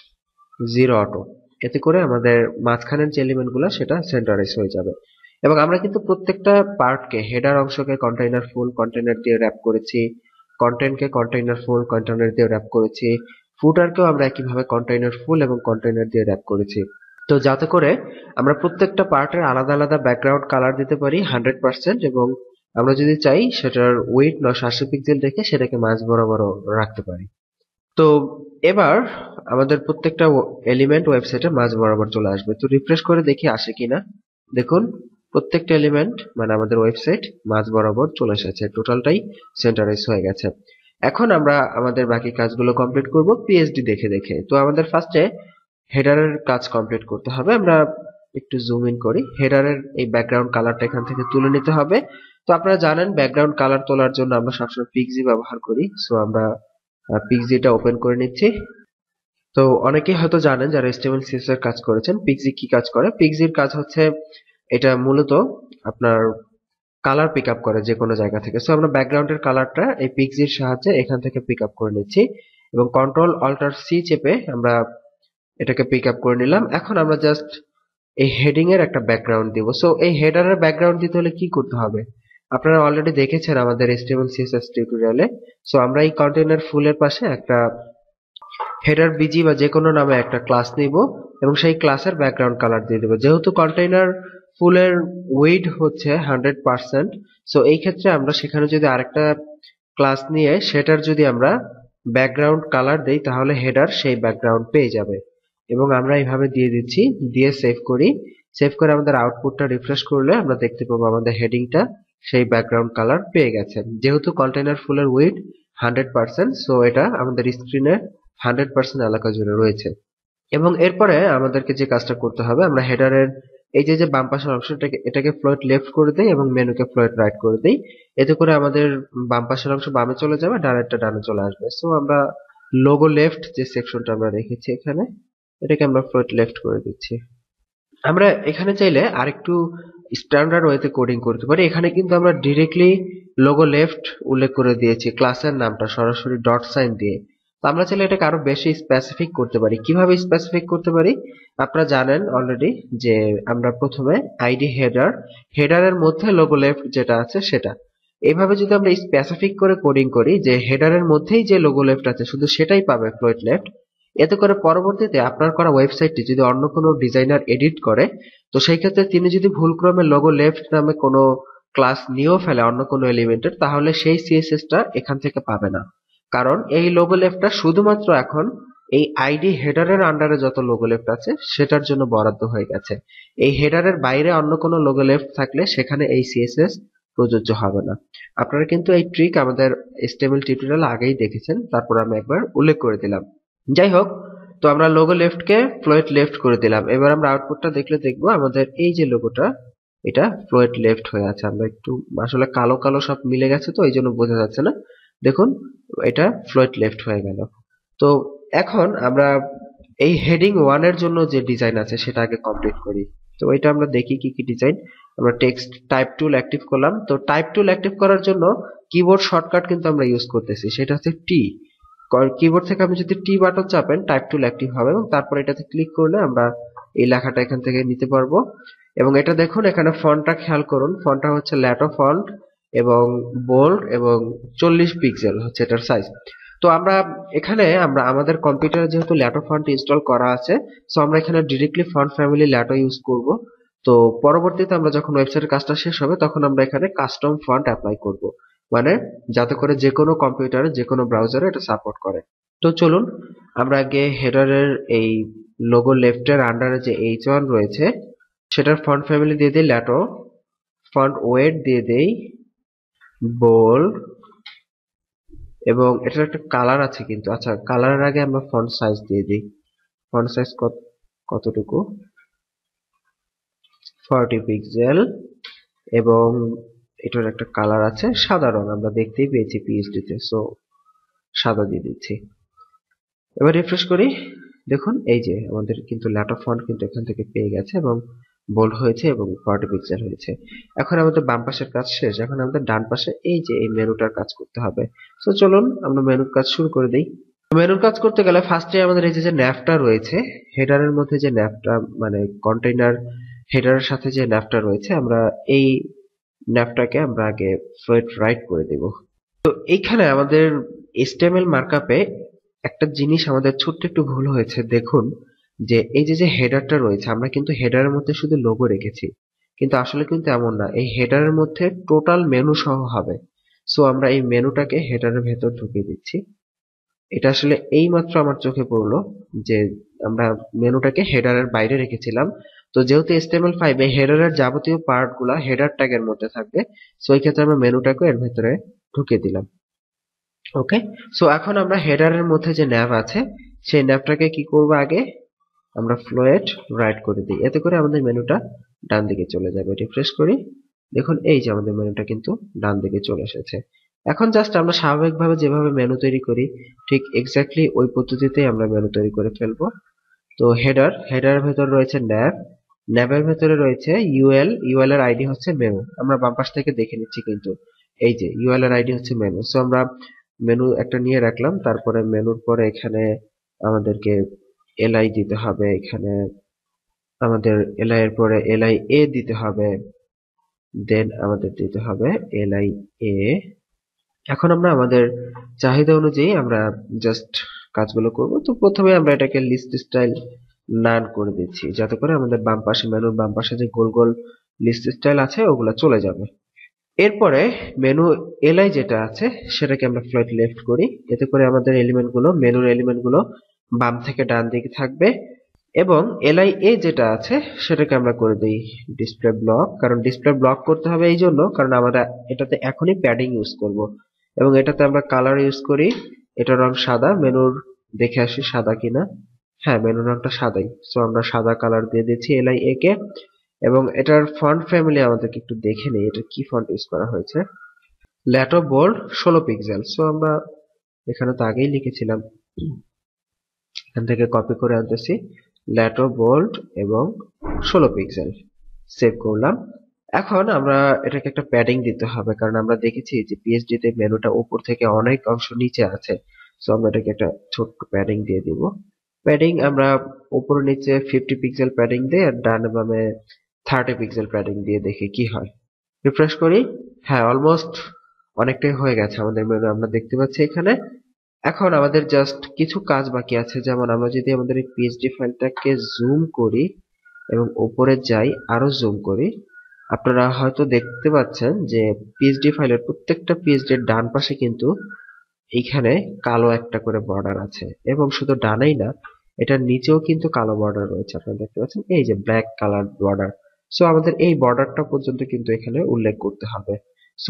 0 অটো। এতে করে আমাদের মাঝখানের যে এলিমেন্টগুলো সেটা সেন্টারাইজ হয়ে যাবে। এবং আমরা কিন্তু প্রত্যেকটা পার্টকে, হেডার অংশকে কন্টেইনার ফুল কন্টেইনার দিয়ে র্যাপ করেছি, কন্টেন্টকে কন্টেইনার ফুল কন্টেইনার দিয়ে র্যাপ করেছি, ফুটারকেও আমরা একইভাবে কন্টেইনার ফুল এবং কন্টেইনার দিয়ে র্যাপ করেছি। তো যাতে করে আমরা প্রত্যেকটা পার্টের আলাদা আলাদা ব্যাকগ্রাউন্ড কালার দিতে পারি 100%, এবং আমরা যদি চাই সেটার ওয়েট 980 পিক্সেল রেখে সেটাকে মাঝ বরাবর রাখতে পারি। তো এবার আমাদের প্রত্যেকটা এলিমেন্ট ওয়েবসাইটে মাঝ বরাবর চলে আসবে। তো রিফ্রেশ করে দেখি আসে কিনা। দেখুন প্রত্যেকটা এলিমেন্ট মানে আমাদের ওয়েবসাইট মাঝ বরাবর চলে এসেছে, টোটালটাই সেন্টারাইজ হয়ে গেছে। এখন আমরা আমাদের বাকি কাজগুলো কমপ্লিট করব পিএইচডি দেখে দেখে। তো আমাদের ফার্স্টে হেডারের কাজ কমপ্লিট করতে হবে। আমরা একটু জুম ইন করি। হেডারের এই ব্যাকগ্রাউন্ড কালারটা এখান থেকে তুলে নিতে হবে। তো আপনারা জানেন ব্যাকগ্রাউন্ড কালার তোলার জন্য আমরা সবসময় পিক্সি ব্যবহার করি। সো আমরা পিক্সিটা ওপেন করে নিচ্ছি। তো অনেকেই হয়তো জানেন যারা HTML CSS এর কাজ করেছেন পিক্সি কি কাজ করে। পিক্সির কাজ হচ্ছে এটা মূলত আপনার কালার পিক আপ করে যে কোনো জায়গা থেকে। সো আমরা ব্যাকগ্রাউন্ডের কালারটা এই পিক্সির সাহায্যে এখান থেকে পিক আপ করে নিচ্ছি এবং কন্ট্রোল অল্টার সি চেপে আমরা এটাকে পিক আপ করে নিলাম। এখন আমরা জাস্ট এই হেডিং এর একটা ব্যাকগ্রাউন্ড দিব। সো এই হেডারের ব্যাকগ্রাউন্ড দিতে হলে কি করতে হবে আপনারা অলরেডি দেখেছেন আমাদের HTML CSS টিউটোরিয়ালে। সো আমরা এই কন্টেইনার ফুলের পাশে একটা হেডার বিজি বা যে কোনো নামে একটা ক্লাস নিব এবং সেই ক্লাসের ব্যাকগ্রাউন্ড কালার দিয়ে দেবো। যেহেতু কন্টেইনার ফুলের ওয়েট হচ্ছে 100%, সো এই ক্ষেত্রে আমরা সেখানে যদি আরেকটা ক্লাস নিয়ে সেটার যদি আমরা ব্যাকগ্রাউন্ড কালার দেই তাহলে হেডার সেই ব্যাকগ্রাউন্ড পেয়ে যাবে। এবং আমরা এইভাবে দিয়ে দিচ্ছি, দিয়ে সেভ করি। সেভ করে আমাদের আউটপুটটা রিফ্রেশ করলে আমরা দেখতে পাবো আমাদের হেডিংটা সেই ব্যাকগ্রাউন্ড কালার পেয়ে গেছে। যেহেতু কন্টেইনার ফুলের ওয়েট 100%, সো এটা আমাদের স্ক্রিনে 100% এলাকা জুড়ে রয়েছে। এবং এরপরে আমাদেরকে যে কাজটা করতে হবে, আমরা হেডারের এই যে বাম পাশের অংশটাকে এটাকে ফ্লোট লেফট করে দেই এবং মেনুকে ফ্লোট রাইট করে দেই। এতে করে আমাদের বাম পাশের অংশ বামে চলে যাবে, ডানেরটা ডানে চলে আসবে। সো আমরা লোগো লেফট যে সেকশনটা আমরা রেখেছি এখানে, এটাকে আমরা ফ্লোট লেফট করে দিচ্ছি। আমরা এখানে চাইলে আরেকটু স্ট্যান্ডার্ড ওয়েতে কোডিং করতে পারি। এখানে কিন্তু আমরা ডিরেক্টলি লোগো লেফট উল্লেখ করে দিয়েছি ক্লাসের নামটা সরাসরি ডট সাইন দিয়ে। তো আমরা চাইলে এটাকে আরো বেশি স্পেসিফিক করতে পারি। কিভাবে স্পেসিফিক করতে পারি আপনারা জানেন অলরেডি যে আমরা প্রথমে আইডি হেডারের মধ্যে লোগো লেফট যেটা আছে সেটা, এইভাবে যদি আমরা স্পেসিফিক করে কোডিং করি যে হেডারের মধ্যেই যে লোগো লেফট আছে শুধু সেটাই পাবে ফ্লোট লেফট, এতে করে পরবর্তীতে আপনার করা ওয়েবসাইটটি যদি অন্য কোনো ডিজাইনার এডিট করে তো সেই ক্ষেত্রে তিনি যদি ভুলক্রমে লোগো লেফট নামে কোনো ক্লাস নিয়েও ফেলে অন্য কোনো এলিমেন্টের, তাহলে সেই সিএসএসটা এখান থেকে পাবে না। কারণ এই লোগো লেফটটা শুধুমাত্র এখন এই আইডি হেডারের আন্ডারে যত লোগো লেফট আছে সেটার জন্য বরাদ্দ হয়ে গেছে। এই হেডারের বাইরে অন্য কোনো লোগো লেফট থাকলে সেখানে এই সিএসএস প্রযোজ্য হবে না। আপনারা কিন্তু এই ট্রিক আমাদের HTML টিউটোরিয়াল আগেই দেখেছেন, তারপর আমি একবার উল্লেখ করে দিলাম। যাই হোক, তো আমরা লোগো লেফটকে ফ্লোট লেফট করে দিলাম। এবার আমরা আউটপুটটা দেখলে দেখবো আমাদের এই যে লোগোটা এটা ফ্লোট লেফট হয়ে আছে। আমরা একটু আসলে কালো কালো সব মিলে গেছে তো এই জন্য বোঝা যাচ্ছে না। দেখুন এটা ফ্লোট লেফট হয়ে গেল। তো এখন আমরা এই হেডিং 1 এর জন্য যে ডিজাইন আছে সেটা আগে কমপ্লিট করি। তো এটা আমরা দেখি কি কি ডিজাইন। আমরা টেক্সট টাইপ টুল অ্যাক্টিভ করলাম। তো টাইপ টুল অ্যাক্টিভ করার জন্য কিবোর্ড শর্টকাট কিন্তু আমরা ইউজ করতেছি, সেটা হচ্ছে টি। কিবোর্ড থেকে আপনি যদি টি বাটন চাপেন টাইপ টুল অ্যাক্টিভ হবে এবং তারপর এটাতে ক্লিক করলে আমরা এই লেখাটা এখান থেকে নিতে পারবো। এবং এটা দেখুন এখানে ফন্টটা খেয়াল করুন, ফন্টটা হচ্ছে ল্যাটো ফন্ট এবং বোল্ড এবং 40 পিক্সেল হচ্ছে এটার সাইজ। তো আমরা এখানে আমরা আমাদের কম্পিউটারে যেহেতু ল্যাটো ফন্ট ইনস্টল করা আছে, সো আমরা এখানে directly font family Lato use করব। তো পরবর্তীতে আমরা যখন ওয়েবসাইটের কাজটা শেষ হবে তখন আমরা এখানে কাস্টম ফন্ট অ্যাপ্লাই করব, মানে যাতে করে যে কোনো কম্পিউটারে যে কোনো ব্রাউজারে এটা সাপোর্ট করে। তো চলুন আমরা আগে হেডারের এই লোগো লেফটের আন্ডারে যে H1 রয়েছে সেটার ফন্ট ফ্যামিলি দিয়ে দিই ল্যাটো, ফন্ট ওয়েট দিয়ে দেই বোল্ড, এবং এটার একটা কালার আছে কিন্তু। আচ্ছা, কালারের আগে আমরা ফন্ট সাইজ দিয়ে দিই। ফন্ট সাইজ কতটুকু, 40 পিক্সেল। এবং এটার একটা কালার আছে সাদা রং, আমরা দেখতেই পেয়েছি পিএইচডি তে, সো সাদা দিয়ে দিচ্ছি। এবার রিফ্রেশ করি, দেখুন এই যে আমাদের কিন্তু ল্যাটো ফন্ট কিন্তু এখান থেকে পেয়ে গেছে এবং বোল্ড হয়েছে এবং 40 পিক্সেল হয়েছে। এখন আমাদের বাম পাশের কাজ শেষ, এখন আমাদের ডান পাশে এই যে এই মেনুটার কাজ করতে হবে। তো চলুন আমরা মেনুর কাজ শুরু করে দিই। মেনুর কাজ করতে গেলে ফার্স্টে আমাদের এই যে ন্যাভটা রয়েছে, হেডারের মধ্যে যে ন্যাভটা মানে কন্টেইনার হেডারের সাথে যে ন্যাভটা রয়েছে, আমরা এই ন্যাভটাকে আমরা আগে ফ্লোট রাইট করে দেব। তো এইখানে আমাদের HTML মার্কআপে একটা জিনিস আমাদের ছোট্ট একটু ভুল হয়েছে। দেখুন যে এই যে হেডারটা রয়েছে, আমরা কিন্তু হেডারের মধ্যে শুধু লোগো রেখেছি, কিন্তু আসলে কিন্তু এমন না। এই হেডারের মধ্যে টোটাল মেনু সহ হবে। সো আমরা এই মেনুটাকে হেডারের ভেতর ঢুকিয়ে দিচ্ছি। এটা আসলে এইমাত্র আমার চোখে পড়লো যে আমরা মেনুটাকে হেডারের বাইরে রেখেছিলাম। তো যেহেতু HTML5 এ হেডারের যাবতীয় পার্ট গুলা হেডার ট্যাগের মধ্যে থাকবে, সো এই ক্ষেত্রে আমরা মেনুটাকে এর ভেতরে ঢুকিয়ে দিলাম। ওকে, সো এখন আমরা হেডারের মধ্যে যে ন্যাভ আছে, সেই ন্যাভটাকে কি করব, আগে আমরা ফ্লোট রাইট করে দিই। এতে করে আমাদের মেনুটা ডান দিকে চলে যাবে। রিফ্রেশ করি, দেখুন এই যে আমাদের মেনুটা কিন্তু ডান দিকে চলে এসেছে। এখন জাস্ট আমরা স্বাভাবিকভাবে যেভাবে মেনু তৈরি করি, ঠিক এক্স্যাক্টলি ওই পদ্ধতিতেই আমরা মেনু তৈরি করে ফেলবো। তো হেডারের ভেতর রয়েছে ন্যাভ, ন্যাভের ভেতরে রয়েছে ইউএল, ইউএল এর আইডি হচ্ছে মেনু। আমরা বাম পাশ থেকে দেখে নিচ্ছি, কিন্তু এই যে ইউএল এর আইডি হচ্ছে মেনু। সো আমরা মেনু একটা নিয়ে রাখলাম, তারপরে মেনুর পরে এখানে আমাদেরকে এলআই দিতে হবে, এখানে আমাদের এলআই এর পরে এলআই এ দিতে হবে, দেন আমাদের দিতে হবে এলআই এ। এখন আমরা আমাদের চাহিদা অনুযায়ী আমরা জাস্ট কাজগুলো করব। তো প্রথমে আমরা এটাকে লিস্ট স্টাইল নান করে দিচ্ছি, যাতে করে আমাদের বাম পাশে মেনুর বাম পাশে যে গোল গোল লিস্ট স্টাইল আছে ওগুলা চলে যাবে। এরপরে মেনু এলআই যেটা আছে সেটাকে আমরা ফ্লোট লেফট করি। এতে করে আমাদের এলিমেন্ট গুলো, মেনুর এলিমেন্ট গুলো বাম থেকে ডান দিকে থাকবে। এবং এলআই এ যেটা আছে সেটাকে আমরা করে দিই ডিসপ্লে ব্লক। কারণ ডিসপ্লে ব্লক করতে হবে এই জন্য, কারণ আমরা এটাতে এখনই প্যাডিং ইউজ করব, এবং এটাতে আমরা কালার ইউজ করি। এটার রং সাদা। মেনুর দেখে আসি সাদা কিনা। হ্যাঁ, মেনুর রংটা সাদাই। সো আমরা সাদা কালার দিয়ে দিচ্ছি এলআই এ কে। এবং এটার ফন্ট ফ্যামিলি আমাদেরকে একটু দেখে নেই, এটা কি ফন্ট ইউজ করা হয়েছে। Lato bold 16 pixel. সো আমরা এখানে তো আগেই লিখেছিলাম, এখান থেকে কপি করে আনতেছি ল্যাটো বোল্ড এবং 16 পিক্সেল। সেভ করলাম। এখন আমরা এটাকে একটা প্যাডিং দিতে হবে, কারণ আমরা দেখেছি যে পিএইচডি তে মেনুটা উপর থেকে অনেক অংশ নিচে আছে। সো আমরা এটাকে একটা ছোট্ট প্যাডিং দিয়ে দিব। প্যাডিং আমরা উপর নিচে 50 পিক্সেল প্যাডিং দিই, আর ডানে বামে 30 পিক্সেল প্যাডিং দিয়ে দেখি কি হয়। রিফ্রেশ করি। হ্যাঁ, অলমোস্ট অনেকটাই হয়ে গেছে আমাদের মেনু, আমরা দেখতে পাচ্ছি এখানে। এখন আমাদের জাস্ট কিছু কাজ বাকি আছে। যেমন আমরা যদি আমাদের এই পিএইচডি ফাইলটাকে জুম করি এবং উপরে যাই, আরো জুম করি, আপনারা হয়তো দেখতে পাচ্ছেন যে পিএইচডি ফাইলের প্রত্যেকটা পিএইচডি এর ডান পাশে কিন্তু এইখানে কালো একটা করে বর্ডার আছে। এবং শুধু ডানেই না, এটার নিচেও কিন্তু কালো বর্ডার রয়েছে। আপনারা দেখতে পাচ্ছেন এই যে ব্ল্যাক কালার বর্ডার। সো আমাদের এই বর্ডারটা পর্যন্ত কিন্তু এখানে উল্লেখ করতে হবে। সো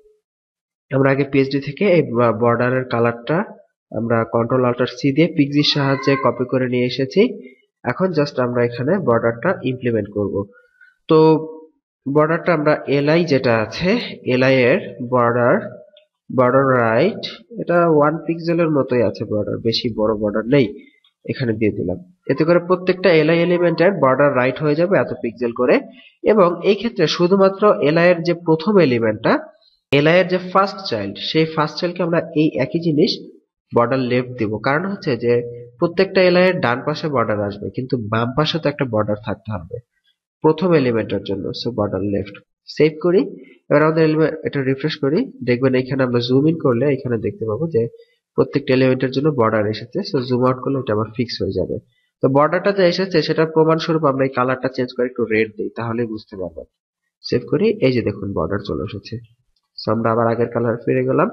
আমরা আগে পিএইচডি থেকে এই বর্ডারের কালারটা আমরা কন্ট্রোল অল্টার সি দিয়ে পিক্সির সাহায্যে কপি করে নিয়ে এসেছি। এখন জাস্ট আমরা এখানে বর্ডারটা ইমপ্লিমেন্ট করব। তো বর্ডারটা আমরা এলআই যেটা আছে, এলআই এর বর্ডার, বর্ডার রাইট, এটা 1 পিক্সেলের মতোই আছে বর্ডার, বেশি বড় বর্ডার নেই, এখানে দিয়ে দিলাম। এতে করে প্রত্যেকটা এলআই এলিমেন্টের বর্ডার রাইট হয়ে যাবে এত পিক্সেল করে। এবং এই ক্ষেত্রে শুধুমাত্র এলআই এর যে প্রথম এলিমেন্টটা, এলআই এর যে ফার্স্ট চাইল্ড, সেই ফার্স্ট চাইল্ডকে আমরা এই একই জিনিস বর্ডার লেফট দিব। কারণ হচ্ছে যে প্রত্যেকটা এলআই এর ডান পাশে বর্ডার আসবে, কিন্তু বাম পাশে তো একটা বর্ডার থাকতে হবে প্রথম এলিমেন্টের জন্য। So border left. সেভ করি। এবার আমাদের এলিমেন্ট এটা রিফ্রেশ করি, দেখবেন এখানে আমরা জুম ইন করলে এখানে দেখতে পাবো যে প্রত্যেকটা এলিমেন্টের জন্য বর্ডার এসেছে। সো জুম আউট করলে এটা আবার ফিক্স হয়ে যাবে। তো বর্ডারটা যে এসেছে সেটার প্রমাণ স্বরূপ আমরা এই কালারটা চেঞ্জ করে একটু রেড দিই, তাহলেই বুঝতে পারবেন। সেভ করি, এই যে দেখুন বর্ডার চলে এসেছে। সো আমরা আবার আগের কালার ফিরে গেলাম,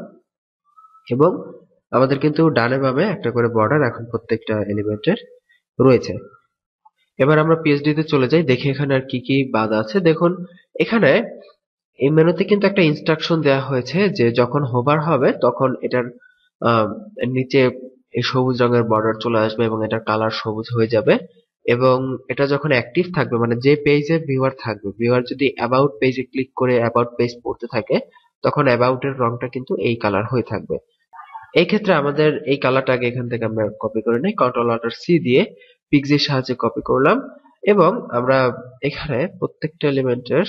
এবং আমাদের কিন্তু ডানে বামে একটা করে বর্ডার এখন প্রত্যেকটা এলিমেন্টের রয়েছে। এবার আমরা পিএইচডি তে চলে যাই, দেখি এখানে আর কি কি বাদ আছে। দেখুন এখানে এই মেনুতে কিন্তু একটা ইনস্ট্রাকশন দেওয়া হয়েছে যে যখন হোভার হবে তখন এটার আহ, নিচে এই সবুজ রঙের বর্ডার চলে আসবে এবং এটার কালার সবুজ হয়ে যাবে। এবং এটা যখন অ্যাক্টিভ থাকবে, মানে যে পেজে ভিউয়ার থাকবে, ভিউয়ার যদি অ্যাবাউট পেজে ক্লিক করে অ্যাবাউট পেজ পড়তে থাকে, তখন অ্যাবাউট এর রংটা কিন্তু এই কালার হয়ে থাকবে। এই ক্ষেত্রে আমাদের এই কালারটা আগে এখান থেকে আমরা কপি করে নিই, কন্ট্রোল অল্টার সি দিয়ে পিক্সির সাহায্যে কপি করলাম। এবং আমরা এখানে প্রত্যেকটা এলিমেন্টের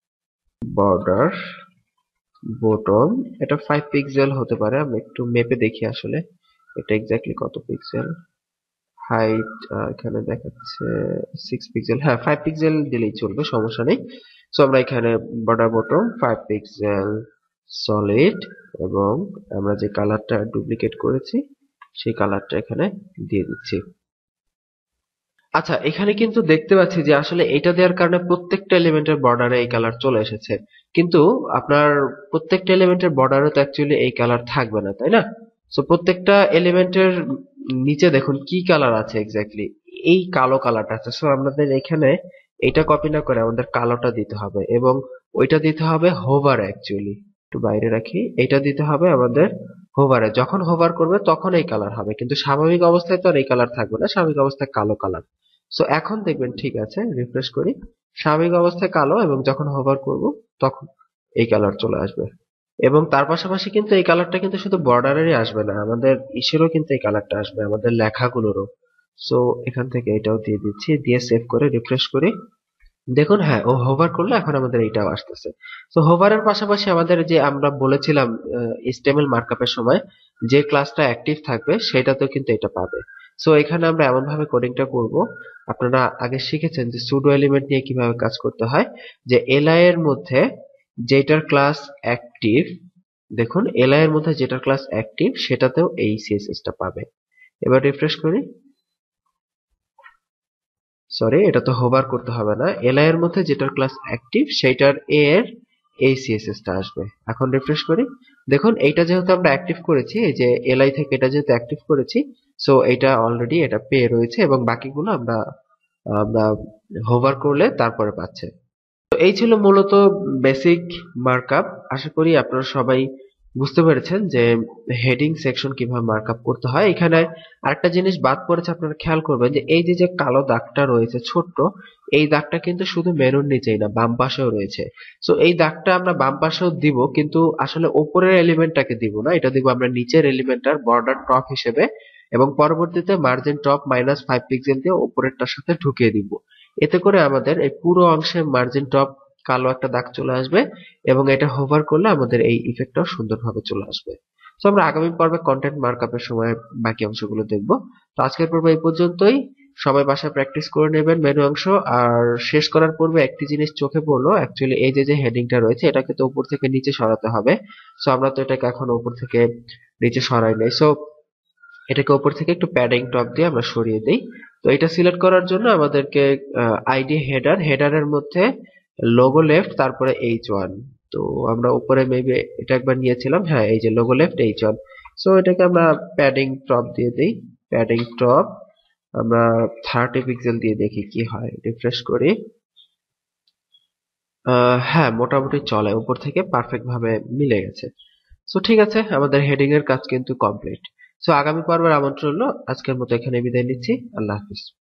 বর্ডার, বটম, এটা 5 পিক্সেল হতে পারে, আমরা একটু মেপে দেখি আসলে এটা এক্স্যাক্টলি কত পিক্সেল, হাইট এখানে দেখাচ্ছে 6 পিক্সেল, হ্যাঁ 5 পিক্সেল দিলেই চলবে, সমস্যা নেই। সো আমরা এখানে বর্ডার বটম 5 পিক্সেল সলিড, এবং আমরা যে কালারটা ডুপ্লিকেট করেছি সেই কালারটা এখানে দিয়ে দিচ্ছি। আচ্ছা, এখানে কিন্তু দেখতে পাচ্ছি যে আসলে এটা দেওয়ার কারণে প্রত্যেকটা এলিমেন্টের বর্ডারে এই কালার চলে এসেছে, কিন্তু আপনার প্রত্যেকটা এলিমেন্টের বর্ডারে তো অ্যাকচুয়ালি এই কালার থাকবে না, তাই না? সো প্রত্যেকটা এলিমেন্টের নিচে দেখুন কি কালার আছে, এক্স্যাক্টলি এই কালো কালারটা আছে। সো আমাদের এখানে এটা কপি না করে আমাদের কালোটা দিতে হবে, এবং ওইটা দিতে হবে হোভার, অ্যাকচুয়ালি একটু বাইরে রাখি, এটা দিতে হবে আমাদের হোভারে। যখন হোভার করবে তখন এই কালার হবে, কিন্তু স্বাভাবিক অবস্থায় তো আর এই কালার থাকবে না, স্বাভাবিক অবস্থায় কালো কালার। সো এখন দেখবেন ঠিক আছে, রিফ্রেশ করি, স্বাভাবিক অবস্থায় কালো, এবং যখন হোভার করব তখন এই কালার চলে আসবে। এবং তার পাশাপাশি কিন্তু এই কালারটা কিন্তু শুধু বর্ডারেরই আসবে না, আমাদের ইসেরও কিন্তু এই কালারটা আসবে, আমাদের লেখাগুলোরও। সো এখান থেকে এটাও দিয়ে দিচ্ছি, দিয়ে সেভ করে রিফ্রেশ করি। দেখুন, হ্যাঁ, ও হোভার করলে এখন আমাদের এইটাও আসতেছে। তো হোভারের পাশাপাশি আমাদের যে আমরা বলেছিলাম এইচটিএমএল মার্কআপের সময় যে ক্লাসটা অ্যাক্টিভ থাকবে সেটাতেও কিন্তু এটা পাবে। সো এখানে আমরা এমন ভাবে কোডিংটা করব, আপনারা আগে শিখেছেন যে সুডো এলিমেন্ট নিয়ে কিভাবে কাজ করতে হয়, যে এলআই এর মধ্যে যেটার ক্লাস অ্যাক্টিভ, দেখুন এলআই এর মধ্যে যেটার ক্লাস অ্যাক্টিভ সেটাতেও এই সিএসএসটা পাবে। এবার রিফ্রেশ করি, সরি এটা তো হোভার করতে হবে না, এলআই এর মধ্যে যেটার ক্লাস অ্যাক্টিভ সেইটার এ এর এই সিএসএস টা আসবে। এখন রিফ্রেশ করি, দেখুন এইটা যেহেতু আমরা অ্যাক্টিভ করেছি, এই যে এলআই থেকে এটা যেহেতু অ্যাক্টিভ করেছি, সো এটা অলরেডি এটা পেয়ে রয়েছে, এবং বাকিগুলো আমরা আমরা হোভার করলে তারপরে পাচ্ছে। তো এই ছিল মূলত বেসিক মার্কআপ। আশা করি আপনারা সবাই বুঝতে পেরেছেন যে হেডিং সেকশন কিভাবে মার্কআপ করতে হয়। এখানে আরেকটা জিনিস বাদ পড়েছে, আপনারা খেয়াল করবেন যে এই যে যে কালো দাগটা রয়েছে ছোট্ট, এই দাগটা কিন্তু শুধু মেনুর নিচেই না, বাম পাশেও রয়েছে। সো এই দাগটা আমরা বাম পাশেও দিব, কিন্তু আসলে উপরের এলিমেন্টটাকে দিব না, এটা দিব আমরা নিচের এলিমেন্টটার বর্ডার টপ হিসেবে, এবং পরবর্তীতে মার্জিন টপ -5 পিক্সেল দিয়ে উপরেরটার সাথে ঢুকিয়ে দিব। এতে করে আমাদের এই পুরো অংশে মার্জিন টপ কালো একটা দাগ চলে আসবে, এবং এটা হোভার করলে আমাদের এই ইফেক্টটাও সুন্দরভাবে চলে আসবে। তো আমরা আগামী পর্বে কন্টেন্ট মার্কআপের সময় বাকি অংশগুলো দেখব। তো আজকের পর্ব এই পর্যন্তই। সবাই বাসায় প্র্যাকটিস করে নেবেন মেনু অংশ। আর শেষ করার পূর্বে একটি জিনিস চোখে পড়লো, অ্যাকচুয়ালি এই যে যে হেডিংটা রয়েছে এটাকে তো উপর থেকে নিচে সরাতে হবে। সো আমরা তো এটাকে এখন উপর থেকে নিচে সরাই নাই, সো এটাকে উপর থেকে একটু প্যাডিং টপ দিয়ে আমরা সরিয়ে দেই। তো এটা সিলেক্ট করার জন্য আমাদেরকে আইডি হেডারের মধ্যে লোগো লেফট, তারপরে H1। তো আমরা উপরে মেবি এটা একবার নিয়েছিলাম, হ্যাঁ এই যে লোগো লেফট H1। সো এটাকে আমরা প্যাডিং টপ দিয়ে দেই, প্যাডিং টপ আমরা 30 পিক্সেল দিয়ে দেখি কি হয়, রিফ্রেশ করি। হ্যাঁ মোটামুটি চলে, উপর থেকে পারফেক্ট ভাবে মিলে গেছে। সো ঠিক আছে, আমাদের হেডিং এর কাজ কিন্তু কমপ্লিট। সো আগামী পর্বের আমন্ত্রণ রইলো। আজকের মতো এখানে বিদায় নিচ্ছি। আল্লাহ হাফিজ।